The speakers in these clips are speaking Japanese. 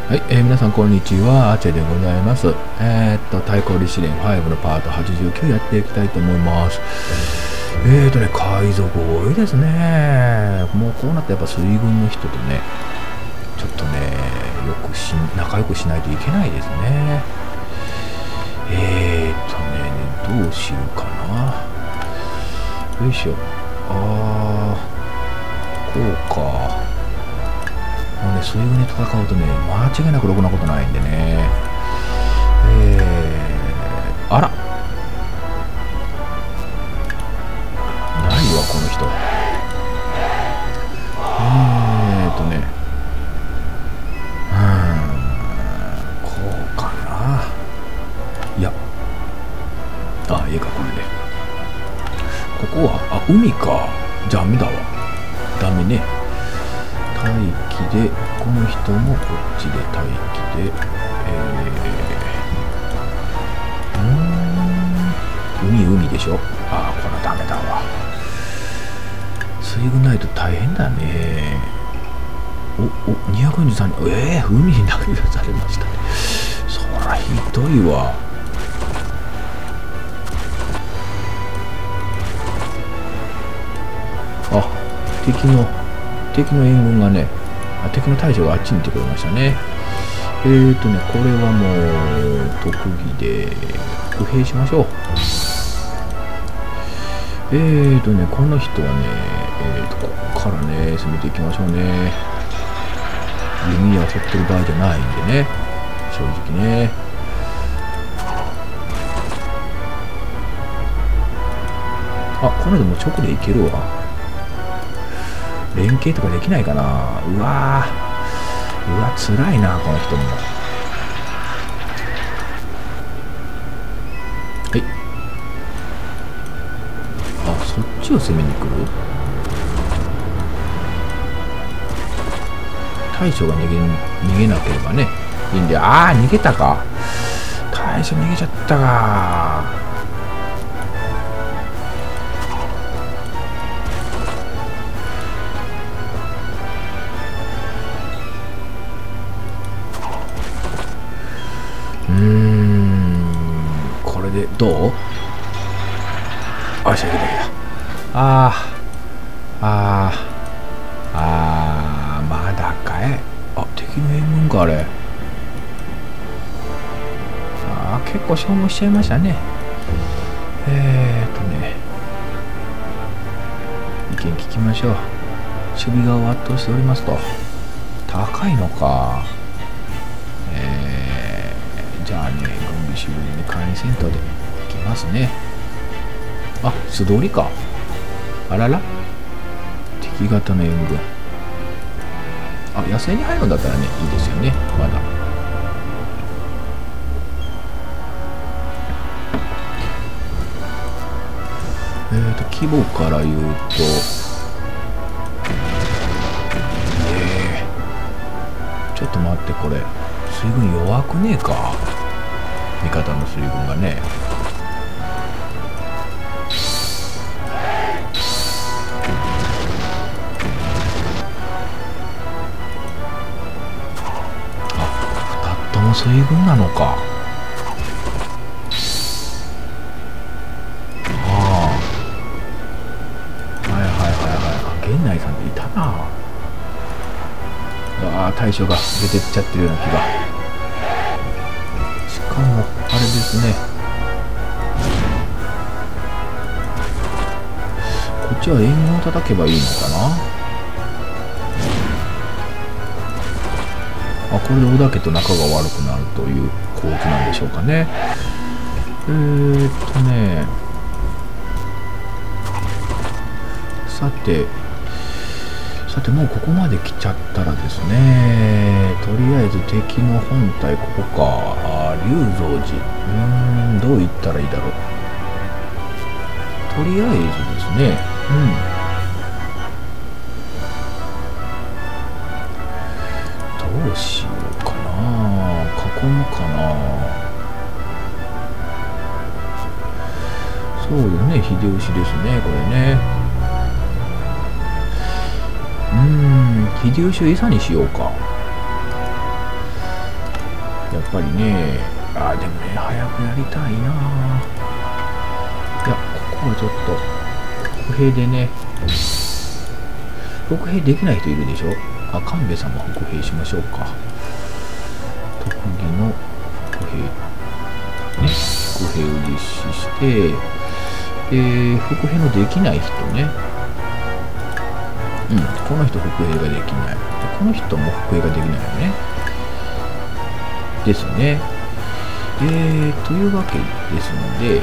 はい、皆さんこんにちは、アチェでございます。太鼓理試練5のパート89やっていきたいと思います。海賊多いですね。もうこうなったらやっぱ水軍の人とね、ちょっとね、仲良くしないといけないですね。どうしようかな。よいしょ。こうか。もうね、水軍に戦うとね、間違いなくろくなことないんでね。あらないわ、この人。こうかな。いや、いいか、これで。ここは、海か。ダメだわ。ダメね。待機で、この人もこっちで待機で、海でしょ。これダメだわ。水軍ないと大変だね。243人、海に投げ出されましたね。そらひどいわ。敵の援軍がね、敵の大将があっちに行ってくれましたね。これはもう特技で歩兵しましょう。この人はね、ここからね、攻めていきましょうね。弓は取ってる場合じゃないんでね、正直ね。この人も直でいけるわ。連携とかできないかな。うわ辛いな、この人も。はい。そっちを攻めに来る。大将が逃げなければね、いいんで。逃げたか。大将逃げちゃったか。これでどう？よし、いけた。まだかい。敵の援軍か、あれ。結構消耗しちゃいましたね。意見聞きましょう。守備側を圧倒しておりますと。高いのか。じゃあね、軍備守備に簡易戦闘でいきますね。素通りか。あらら、敵型の援軍。野生に入るんだったらね、いいですよね、まだ。規模から言うと、ちょっと待って、これ水軍弱くねえか。味方の水軍がね。2つとも水軍なのか。源内さんっていたな。大将が出てっちゃってるような気が。しかもあれですね、こっちは援軍を叩けばいいのかな。これで織田家と仲が悪くなるという構図なんでしょうかね。さてもうここまで来ちゃったらですね、とりあえず敵の本体ここか。龍蔵寺。どう言ったらいいだろう。とりあえずですね、どうしようかな。囲むかな。そうよね、秀吉ですね、これね。秀吉を餌にしようか。 ぱりね、でもね、早くやりたいな。いや、ここはちょっと伏兵でね、伏兵できない人いるでしょ。神戸さんも伏兵しましょうか。特技の伏兵ね、伏兵を実施して、伏兵のできない人ね、この人伏兵ができない。この人も伏兵ができないよね。ですね。というわけですので、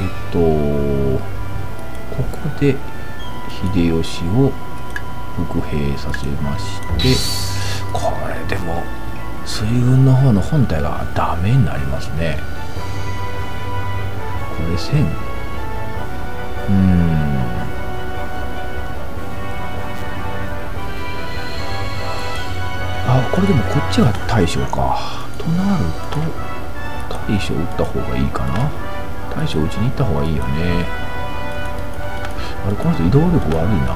ここで秀吉を伏兵させまして、これでも水軍の方の本体がダメになりますね。これ1000。これでもこっちが大将か。となると大将打った方がいいかな。大将打ちに行った方がいいよね。この人移動力悪いな。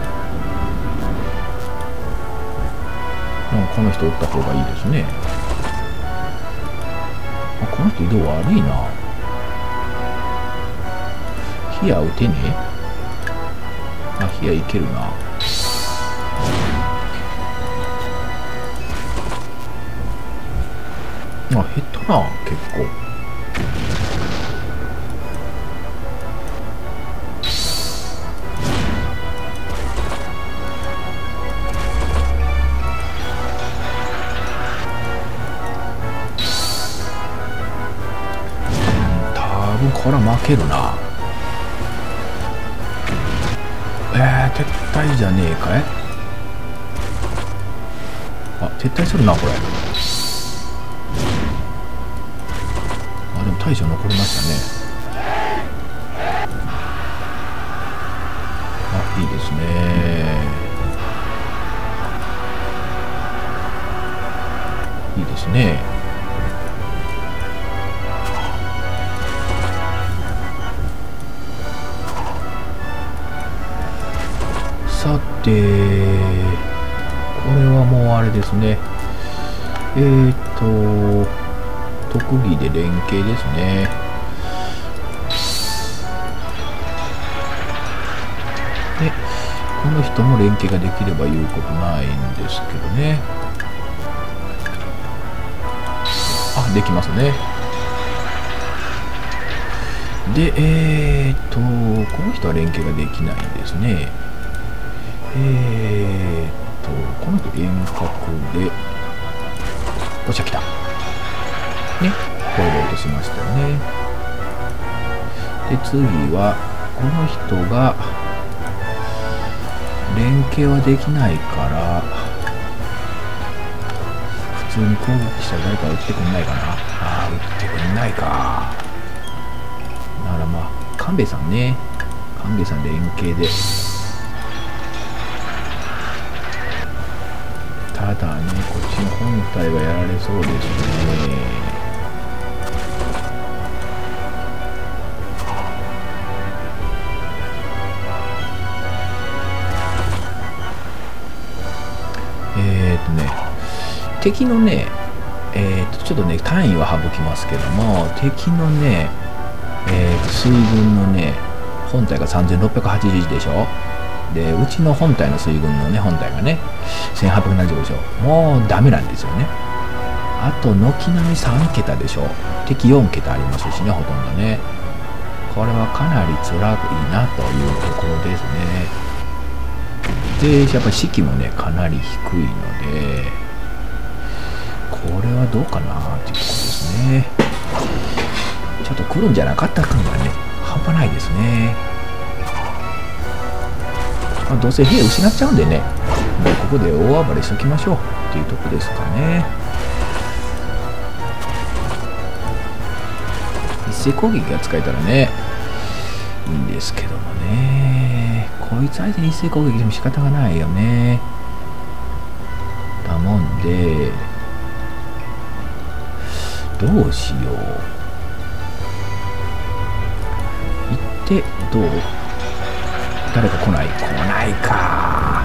この人打った方がいいですね。この人移動悪いな。ヒヤ打てねえ。ヒヤいけるな。減ったな、結構。多分これは負けるな。撤退じゃねえかい。撤退するな、これ。でも大将残りましたね。いいですね。いいですね。さて、これはもうあれですね。特技で連携ですね。で、この人も連携ができれば言うことないんですけどね。できますね。で、この人は連携ができないんですね。この人遠隔で、おっしゃ来た。ね、これで落としましたよね。で、次はこの人が連携はできないから普通に攻撃したら誰か撃ってくんないかな。撃ってくんないか。だから神戸さんね、神戸さん連携で。ただね、こっちの本体はやられそうですね。敵のね、ちょっとね、単位は省きますけども、敵のね、水軍のね、本体が3681でしょ。で、うちの本体の水軍のね、本体がね、1870でしょ。もうダメなんですよね。あと、軒並み3桁でしょ。敵4桁ありますしね、ほとんどね。これはかなり辛いなというところですね。で、やっぱり士気もね、かなり低いので、これはどうかなっていうところですね。ちょっと来るんじゃなかった感がね、半端ないですね。どうせ兵失っちゃうんでね、もうここで大暴れしときましょうっていうとこですかね。一斉攻撃が使えたらね、いいんですけどもね。こいつ相手に一斉攻撃でも仕方がないよね。だもんで、どうしよう。行ってどう？誰か来ない？来ないか。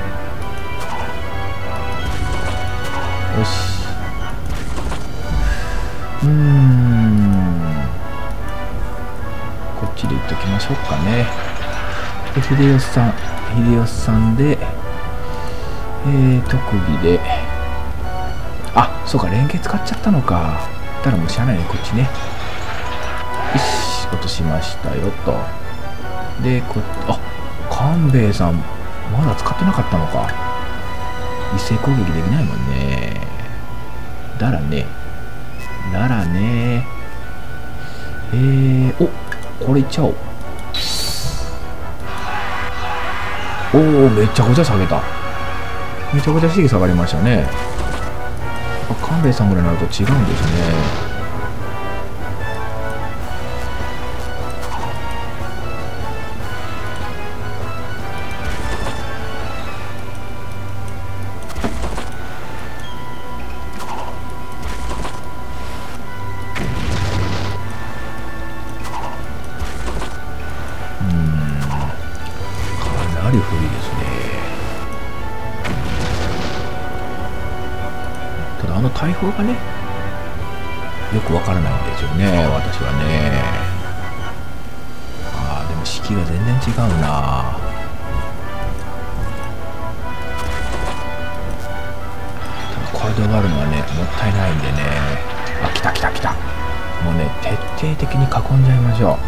よし。 こっちでいっときましょうかね。で秀吉さんで、特技で、あ、そうか、連携使っちゃったのか。たらもうしゃあないね、こっちね。よし、落としましたよと。で、あ、官兵衛さんまだ使ってなかったのか。一斉攻撃できないもんね。ならね、お、これいっちゃおう。おお、めちゃくちゃ下げた。めちゃくちゃ士気下がりましたね。あ、官兵衛さんぐらいになると違うんですね。かなり不利ですね。ただ大砲がね、よくわからないんですよね、私はね。ああ、でも式が全然違うな。ただこれで終わるのはね、もったいないんでね。あ、来た。もうね、徹底的に囲んじゃいましょ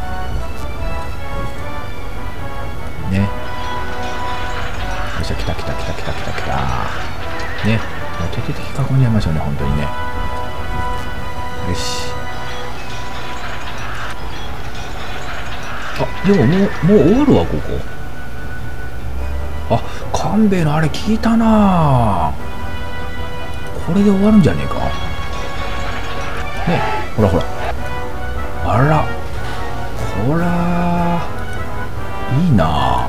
う。ね。よっしゃ、来た。ね。もう徹底的に囲んじゃいましょうね、本当にね。よし。あ、でももう終わるわ、ここ。あ、官兵衛のあれ聞いたな。これで終わるんじゃねえか。ね、ほら。あら、こら、いいな。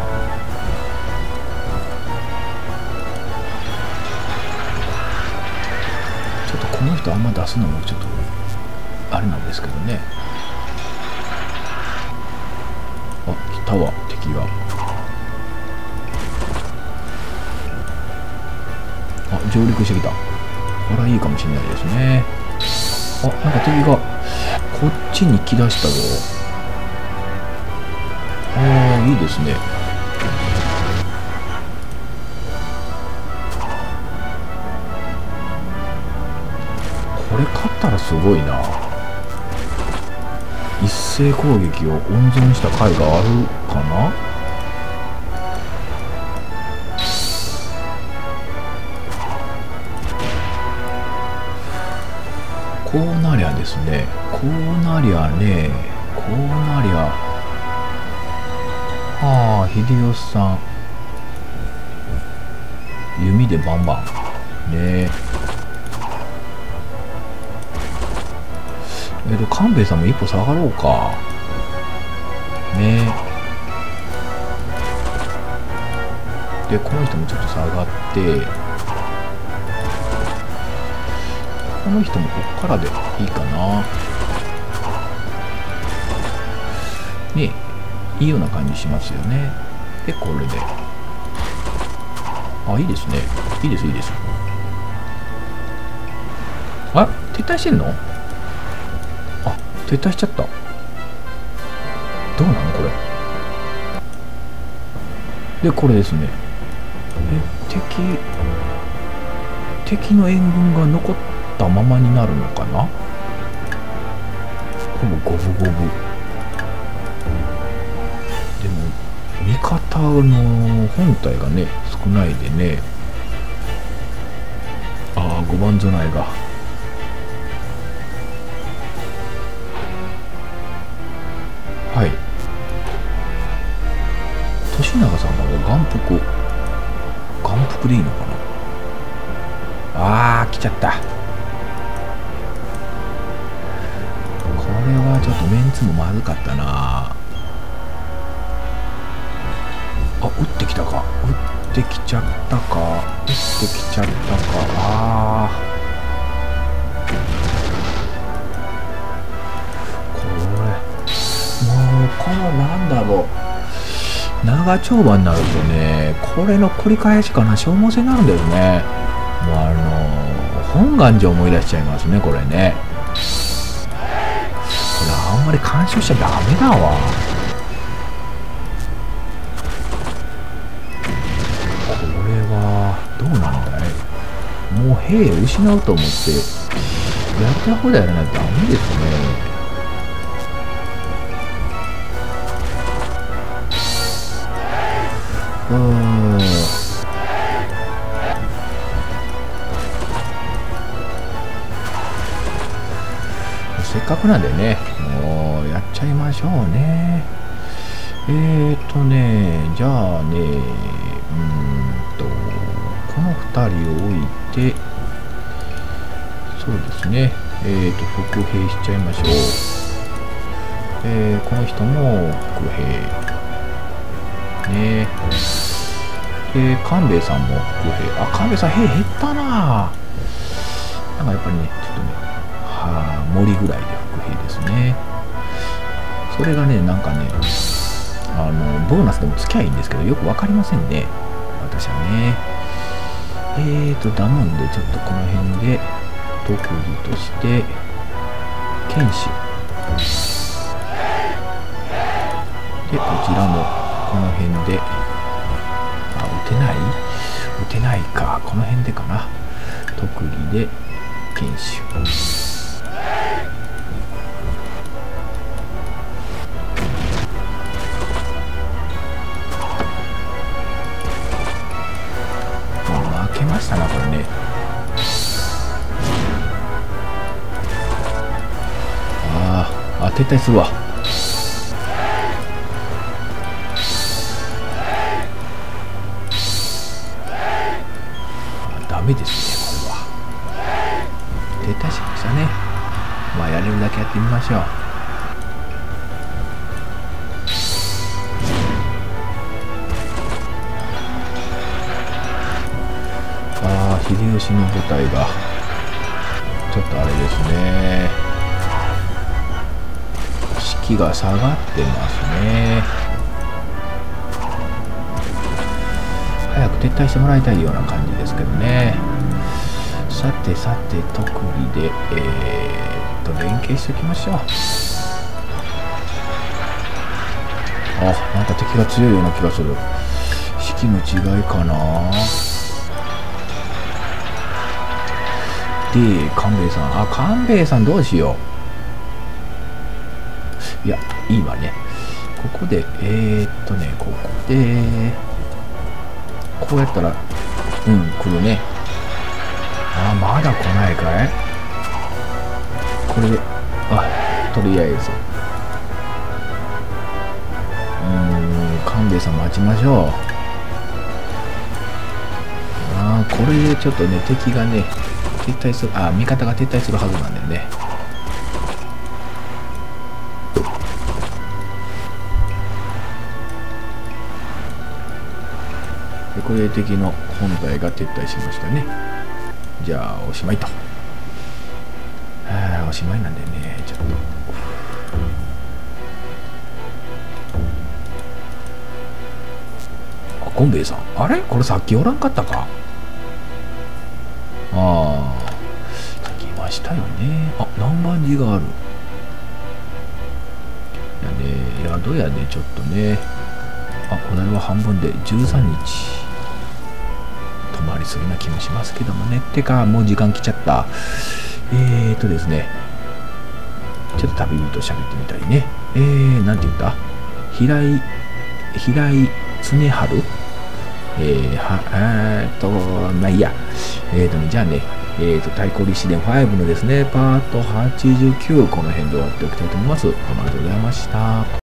ちょっとこの人あんま出すのもちょっとあれなんですけどね。あ、来たわ、敵が。あ、上陸してきた。これはいいかもしれないですね。あ、なんか敵がこっちに来だしたぞ。ああ、いいですね。これ勝ったらすごいな。一斉攻撃を温存した回があるかな。こうなりゃですね、ああ、秀吉さん弓でバンバンね。官兵衛さんも一歩下がろうかね。でこの人もちょっと下がって、この人もこっからでいいかなね。いいような感じしますよね。でこれで、あ、いいですね。いいです。あ、撤退してんの？あ、撤退しちゃった。どうなのこれ。でこれですね。敵の援軍が残ったままになるのかな。ほぼ五分五分。でも味方の本体がね少ないでね。ああ、5番備えが。はい。利長さんは眼福でいいのかな。ああ、来ちゃった。これはちょっとメンツもまずかったな。あ、撃ってきたか。撃ってきちゃったか。ああ。このなんだろう、長丁場になるとね、これの繰り返しかな。消耗戦になるんですね。もう本願寺思い出しちゃいますね、これね。 あんまり干渉しちゃダメだわ。これはどうなんだい。もう兵を失うと思ってやりたい放題やらないとダメですね。せっかくなんでね、もうやっちゃいましょうね。じゃあね、この2人を置いて、そうですね、伏兵しちゃいましょう。この人も伏兵。ね。官兵衛さんも伏兵。あ、官兵衛さん兵減ったな。なんかやっぱりね、ちょっとね、森ぐらいで伏兵ですね。それがね、なんかね、ボーナスでもつきゃいいんですけど、よくわかりませんね。私はね。だもんで、ちょっとこの辺で、特技として、剣士。で、こちらも、この辺で、撃てないか。この辺でかな。特技で、剣士。負けましたな、これね。撤退するわ。ダメですね、これは。撤退しましたね。まあ、やれるだけやってみましょう。秀吉の部隊がちょっとあれですね、士気が下がってますね。早く撤退してもらいたいような感じですけどね。さて特技で連携しておきましょう。なんか敵が強いような気がする。士気の違いかな。で、官兵衛さん。官兵衛さんどうしよう。いや、いいわね。ここで、ここで、こうやったら、来るね。まだ来ないかい？これで、とりあえず。官兵衛さん待ちましょう。これでちょっとね、敵がね、撤退する、味方が撤退するはずなんだよね。で、これで敵の本体が撤退しましたね。じゃあ、おしまいと。おしまいなんでね、ちょっと。ゴンベイさん。あれこれさっきおらんかったか。さっきいましたよね。何番字がある。いやね、宿やね、ちょっとね。これは半分で13日。泊まりすぎな気もしますけどもね。てか、もう時間来ちゃった。ですね。ちょっと旅人喋ってみたいね。なんて言った？平井恒春？まあいいや。じゃあね、太鼓立志伝5のですね、パート89、この辺で終わっておきたいと思います。どうもありがとうございました。